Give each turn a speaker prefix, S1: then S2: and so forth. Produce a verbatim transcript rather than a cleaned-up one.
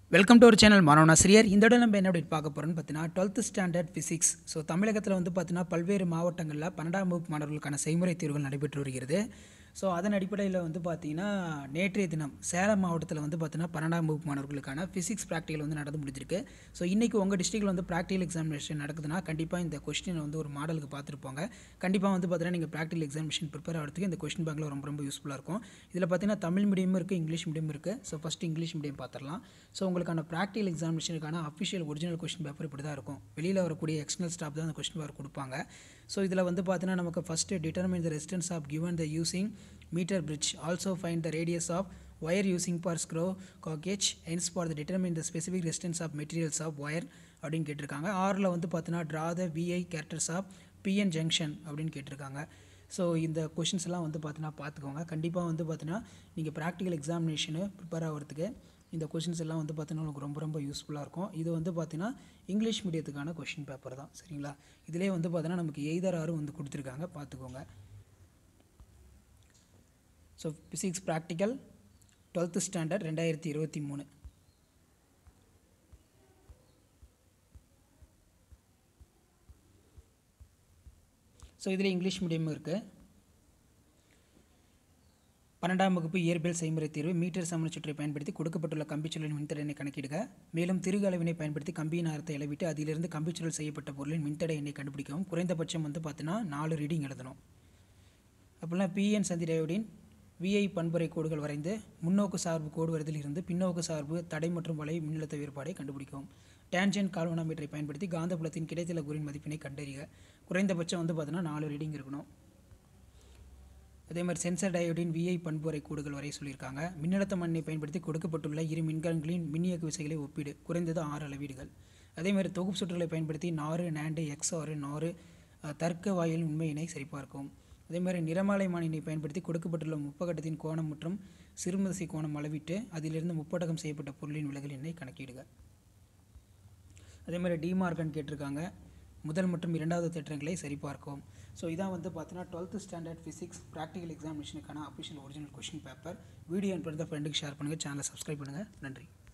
S1: Welcome to our channel மாணவனாசிரியர். இந்த இடம் நம்ம என்ன அப்படி பார்க்க போகிறோம்னு பார்த்தீங்கன்னா டுவெல்த் ஸ்டாண்டர்ட் ஃபிசிக்ஸ். ஸோ தமிழகத்தில் வந்து பார்த்தீங்கன்னா பல்வேறு மாவட்டங்களில் பன்னெண்டாம் வகுப்பு மாணவர்களுக்கான செய்முறை தேர்வுகள் நடைபெற்று வருகிறது. ஸோ அதன் அடிப்படையில் வந்து பார்த்திங்கன்னா நேற்றைய தினம் சேலம் மாவட்டத்தில் வந்து பார்த்திங்கன்னா பன்னெண்டாம் வகுப்பு மாணவர்களுக்கான ஃபிசிக்ஸ் ப்ராக்டிகல் வந்து நடந்து முடிஞ்சிருக்கு. ஸோ இன்றைக்கி உங்கள் டிஸ்ட்ரிக்டில் வந்து ப்ராக்டிகல் எக்ஸாமினேஷன் நடக்குதுன்னா கண்டிப்பாக இந்த கொஸ்டினை வந்து ஒரு மாடலுக்கு பார்த்துருப்பாங்க. கண்டிப்பாக வந்து பார்த்தீங்கன்னா நீங்கள் ப்ராக்டிகல் எக்ஸாமினேஷன் ப்ரிப்பேர் ஆகிறதுக்கு இந்த கொஸ்டின் பேங்கில் ரொம்ப ரொம்ப யூஸ்ஃபுல்லாக இருக்கும். இதில் பார்த்தீங்கன்னா தமிழ் மீடியமும் இருக்குது, இங்கிலீஷ் மீடியம் இருக்குது. ஸோ ஃபஸ்ட்டு இங்கிலீஷ் மீடியம் பார்த்துடலாம். ஸோ உங்களுக்கான ப்ராக்டிகல் எக்ஸாமினேஷனுக்கான அஃபிஷியல் ஒரிஜினல் கொஸ்டின் பேப்பர் இப்படி தான் இருக்கும். வெளியில் வரக்கூடிய எக்ஸ்டர்னல் ஸ்டாஃப் தான் அந்த கொஸ்டின் பேப்பர் கொடுப்பாங்க. ஸோ இதில் வந்து பார்த்தீங்கன்னா நமக்கு first determine the resistance of given the using meter bridge, also find the radius of wire using for screw gauge, hence for the determine the specific resistance of materials of wire அப்படின்னு கேட்டிருக்காங்க. ஆறில் வந்து பார்த்தீங்கன்னா draw the VI characters of PN junction அப்படின்னு கேட்டிருக்காங்க. So இந்த questions எல்லாம் வந்து பார்த்தீங்கன்னா பார்த்துக்கோங்க. கண்டிப்பாக வந்து பார்த்தீங்கன்னா நீங்கள் ப்ராக்டிக்கல் எக்ஸாமினேஷனு ப்ரிப்பேர் ஆகிறதுக்கு இந்த கொஷின்ஸ் எல்லாம் வந்து பார்த்தீங்கன்னா உங்களுக்கு ரொம்ப ரொம்ப யூஸ்ஃபுல்லாக இருக்கும். இது வந்து பார்த்தீங்கன்னா இங்கிலீஷ் மீடியத்துக்கான கொஷின் பேப்பர் தான், சரிங்களா? இதிலே வந்து பார்த்தீங்கன்னா நமக்கு எய்தர் ஆரும் வந்து கொடுத்துருக்காங்க, பார்த்துக்கோங்க. So physics practical twelfth standard ரெண்டாயிரத்தி இருபத்தி மூணு. ஸோ இதில் இங்கிலீஷ் மீடியமும் இருக்குது. பன்னெண்டாம் வகுப்பு இயற்பியல் செய்முறை தேர்வு. மீட்டர் சமண சுற்றை பயன்படுத்தி கொடுக்கப்பட்டுள்ள கம்பிச்சுழலின் மின்தடையினை கணக்கிடுக. மேலும் திருகு அளவினை பயன்படுத்தி கம்பியின் ஆரத்தை அளவிட்டு அதிலிருந்து கம்பிச்சுழல் செய்யப்பட்ட பொருளின் மின்தடை எண்ணை கண்டுபிடிக்கவும். குறைந்தபட்சம் வந்து பார்த்தீங்கன்னா நாலு ரீடிங் எழுதணும். அப்படின்னா பிஎன் சந்தி டயோடின் விஐ பண்புரை கோடுகள் வரைந்து முன்னோக்கு சார்பு கோடு வருதில் இருந்து பின்னோக்கு சார்பு தடை மற்றும் வலை மின்னழுத்த வேறுபாடை கண்டுபிடிக்கவும். டேன்ஜென்ட் கால்வனாமீட்டரை பயன்படுத்தி காந்தப்புலத்தின் கிடைத்தல கூறின் மதிப்பினை கண்டறிக. குறைந்தபட்சம் வந்து பார்த்தீங்கன்னா நாலு ரீடிங் இருக்கணும். அதே மாதிரி சென்சர் டயோடின் விஐ பண்புரை கோடுகள் வரை சொல்லியிருக்காங்க. மின்னழுத்த மண்ணை பயன்படுத்தி கொடுக்கப்பட்டுள்ள இரு மின்கலன்களின் மின்னியக்கு விசைகளை ஒப்பீடு. குறைந்தது ஆறு அளவீடுகள். அதே மாதிரி தொகுப்பு சுற்றுகளை பயன்படுத்தி நாறு நாண்டு எக்ஸ் ஆறு நாறு தர்க்க வாயில் உண்மையினை சரிபார்க்கவும். அதே மாதிரி நிறமாலை மானினை பயன்படுத்தி கொடுக்கப்பட்டுள்ள முப்பகட்டத்தின் கோணம் மற்றும் சிறுமதிசை கோணம் அளவிட்டு அதிலிருந்து முப்பட்டகம் செய்யப்பட்ட பொருளின் விலகல் எண்ணை கணக்கிடுக. அதே மாதிரி டிமார்கன் கேட்டிருக்காங்க. முதல் மற்றும் இரண்டாவது தேற்றங்களை சரிபார்க்கவும். ஸோ இதான் வந்து பார்த்தீங்கன்னா டுவெல்த்து ஸ்டாண்டர்ட் ஃபிசிக்ஸ் ப்ராக்டிகல் எக்ஸாமினேஷனுக்கான official original question paper. Video அனுப்புறத ஃப்ரெண்டுக்கு ஷேர் பண்ணுங்கள், சேனலை சப்ஸ்கிரைப் பண்ணுங்கள். நன்றி.